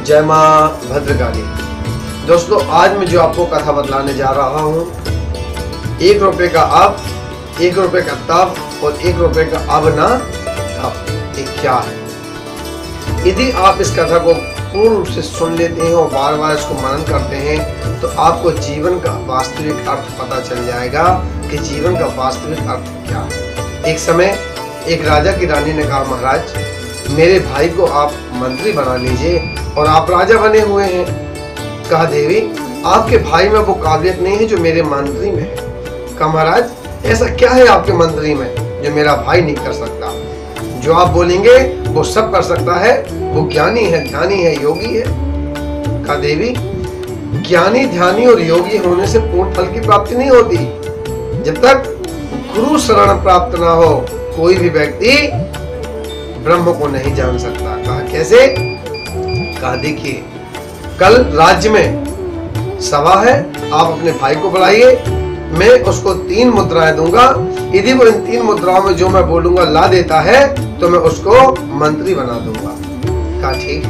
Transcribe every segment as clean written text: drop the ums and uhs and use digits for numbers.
जय मां भद्रकाली। दोस्तों, आज मैं जो आपको कथा बतलाने जा रहा हूँ, 1 रुपए का अब, 1 रुपए का तब और 1 रुपए का अब ना तब, ये क्या है? यदि आप इस कथा को पूर्ण रूप से सुन लेते हैं और बार बार इसको मनन करते हैं तो आपको जीवन का वास्तविक अर्थ पता चल जाएगा कि जीवन का वास्तविक अर्थ क्या है। एक समय एक राजा की रानी ने कहा, महाराज, मेरे भाई को आप मंत्री बना लीजिए और आप राजा बने हुए हैं। कहा, देवी, आपके भाई में वो काबिलियत नहीं है जो मेरे मंत्री में है। कहा, महाराज, ऐसा क्या है आपके मंत्री में जो मेरा भाई नहीं कर सकता? जो आप बोलेंगे वो सब कर सकता है, वो ज्ञानी है, ध्यानी है, योगी है। कहा, देवी, ज्ञानी, ध्यानी और योगी होने से पूर्ण फल की प्राप्ति नहीं होती। जब तक गुरु शरण प्राप्त ना हो कोई भी व्यक्ति ब्रह्म को नहीं जान सकता। कहा, कैसे? कहा, देखिए, कल राज्य में सभा है, आप अपने भाई को बुलाइए, मैं उसको 3 मुद्राएं दूंगा। यदि वो इन 3 मुद्राओं में जो मैं बोलूंगा ला देता है तो मैं उसको मंत्री बना दूंगा। कहा, ठीक।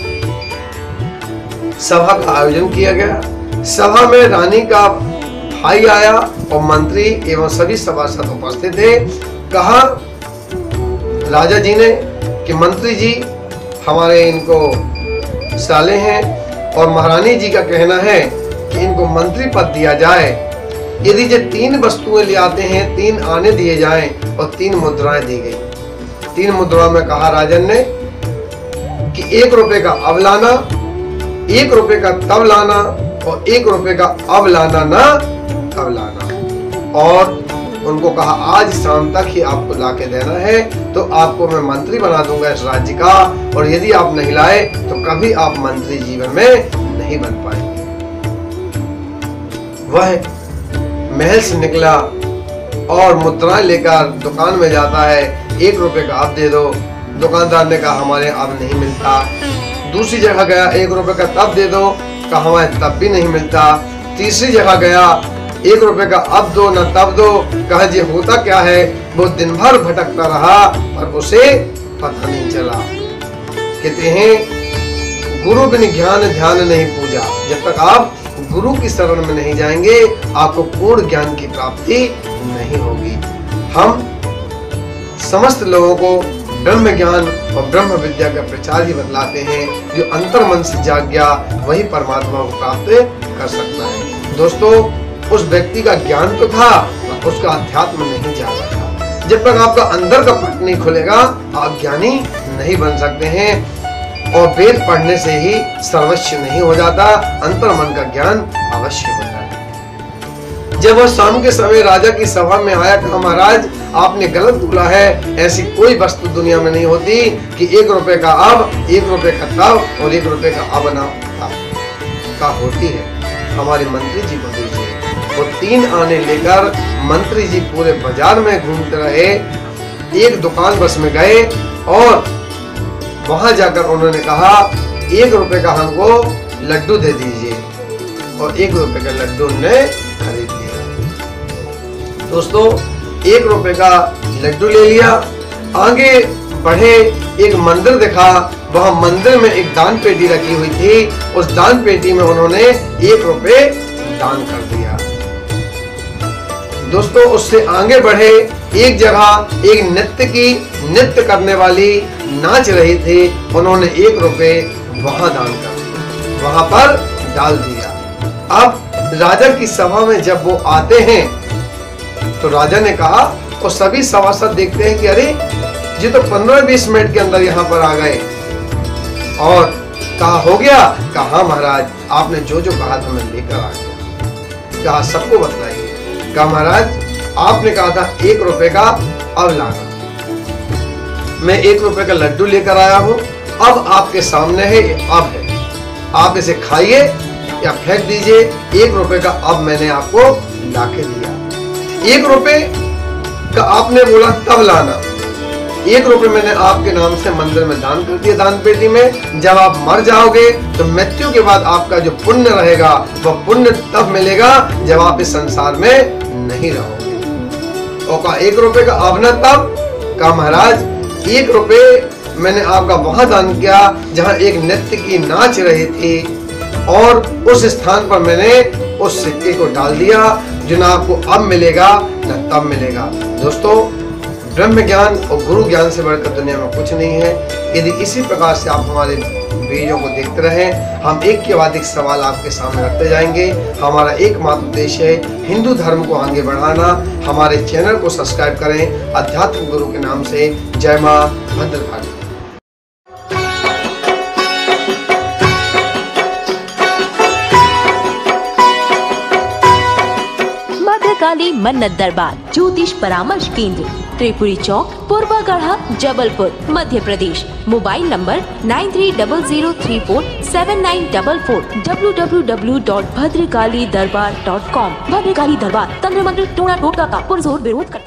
सभा का आयोजन किया गया। सभा में रानी का भाई आया और मंत्री एवं सभी सभासद उपस्थित थे। कहा राजा जी ने कि मंत्री जी हमारे इनको साले हैं और महारानी जी का कहना है कि इनको मंत्री पद दिया जाए। यदि जो 3 वस्तुएं ले आते हैं, 3 आने दिए जाएं और 3 मुद्राएं दी गई। 3 मुद्राओं में कहा राजन ने कि 1 रुपए का अब लाना, 1 रुपए का तब लाना और 1 रुपए का अब लाना ना तब लाना। और उनको कहा, आज शाम तक ही आपको लाके देना है तो आपको मैं मंत्री बना दूंगा इस राज्य का, और यदि आप नहीं लाए तो कभी आप मंत्री जीवन में नहीं बन पाएंगे। वह महल से निकला और मुद्राएं लेकर दुकान में जाता है। 1 रुपए का अब दे दो। दुकानदार ने कहा, हमारे अब नहीं मिलता। दूसरी जगह गया, 1 रुपए का तब दे दो। कहा, हमारे तब भी नहीं मिलता। तीसरी जगह गया, 1 रुपए का अब दो न तब दो। कहा, जी होता क्या है? वो दिन भर भटकता रहा और उसे पता नहीं चला। कहते हैं, गुरु बिन ज्ञान ध्यान नहीं पूजा। जब तक आप गुरु की शरण में नहीं जाएंगे आपको पूर्ण ज्ञान की प्राप्ति नहीं होगी। हम समस्त लोगों को ब्रह्म ज्ञान और ब्रह्म विद्या का प्रचार ही बतलाते हैं। जो अंतर मन से जाग गया वही परमात्मा को प्राप्त कर सकता है। दोस्तों, उस व्यक्ति का ज्ञान तो था, उसका अध्यात्म नहीं जागा था। जब तक आपका अंदर का पट नहीं खुलेगा आप ज्ञानी नहीं बन सकते हैं। और वेद पढ़ने से ही सर्वस्व नहीं हो जाता, अंतर मन का ज्ञान अवश्य होता है। जब वह शाम के समय राजा की सभा में आया, कहा, महाराज, आपने गलत बोला है। ऐसी कोई वस्तु दुनिया में नहीं होती कि 1 रुपए का अब, 1 रुपए का तब और 1 रुपए का अब ना तब। का होती है, हमारे मंत्री जी को दीजिए। वो 3 आने लेकर मंत्री जी पूरे बाजार में घूमते रहे। एक दुकान बस में गए और वहां जाकर उन्होंने कहा, 1 रुपए का हमको लड्डू दे दीजिए, और 1 रुपए का लड्डू ने खरीद लिया। दोस्तों, 1 रुपए का लड्डू ले लिया। आगे बढ़े, एक मंदिर दिखा। वहां मंदिर में एक दान पेटी रखी हुई थी। उस दान पेटी में उन्होंने 1 रुपए दान कर दिया। दोस्तों, उससे आगे बढ़े, एक जगह एक नृत्य करने वाली नाच रही थी। उन्होंने 1 रुपए वहां दान कर दिया, वहां पर डाल दिया। अब राजा की सभा में जब वो आते हैं तो राजा ने कहा, और सभी सभासद देखते हैं कि अरे जी तो 15-20 मिनट के अंदर यहाँ पर आ गए। और कहा, हो गया? कहा, हाँ महाराज, आपने जो जो कहा था मैं लेकर आ गया। कहा, सबको बतलाइए। कहा, महाराज, आपने कहा था 1 रुपए का अब लाना। मैं 1 रुपए का लड्डू लेकर आया हूँ। अब आपके सामने है, अब है, आप इसे खाइए या फेंक दीजिए। 1 रुपए का अब मैंने आपको लाके दिया। 1 रुपए का आपने बोला तब लाना। 1 रुपए मैंने आपके नाम से मंदिर में दान कर दिया, दान पेटी में। जब आप मर जाओगे तो मृत्यु के बाद आपका जो पुण्य रहेगा वह पुण्य तब मिलेगा जब आप इस संसार में नहीं रहोगे। और कहा, 1 रुपए का अब न तब। कहा, महाराज, 1 रुपए मैंने आपका वहां दान किया जहां एक नर्तकी नाच रही थी, और उस स्थान पर मैंने उस सिक्के को डाल दिया जो ना आपको अब मिलेगा न तब मिलेगा। दोस्तों, ब्रह्म ज्ञान और गुरु ज्ञान से बढ़कर दुनिया में कुछ नहीं है। यदि इसी प्रकार से आप हमारे वीडियो को देखते रहें, हम एक के बाद एक सवाल आपके सामने रखते जाएंगे। हमारा एकमात्र उद्देश्य है हिंदू धर्म को आगे बढ़ाना। हमारे चैनल को सब्सक्राइब करें अध्यात्म गुरु के नाम से। जय मां भद्रकाली। भद्रकाली मन्नत दरबार Jyotish Paramarsh Kendra, Tripuri Chowk, Purvagadha, Jabalpur, Madhya Pradesh. Mobile number 9300347944। www.bhadrakalidarbar.com। Bhadrakali Darbar तंत्र मंत्र टोना टोटका का पुरजोर विरोध करता है।